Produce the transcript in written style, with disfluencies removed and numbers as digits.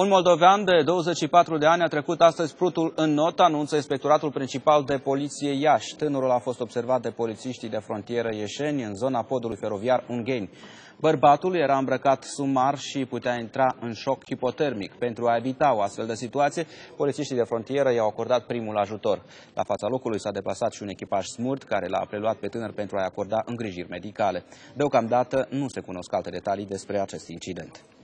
Un moldovean de 24 de ani a trecut astăzi prutul în not, anunță Inspectoratul Principal de Poliție Iași. Tânărul a fost observat de polițiștii de frontieră ieșeni în zona podului feroviar Ungheni. Bărbatul era îmbrăcat sumar și putea intra în șoc hipotermic. Pentru a evita o astfel de situație, polițiștii de frontieră i-au acordat primul ajutor. La fața locului s-a deplasat și un echipaj SMURD care l-a preluat pe tânăr pentru a-i acorda îngrijiri medicale. Deocamdată nu se cunosc alte detalii despre acest incident.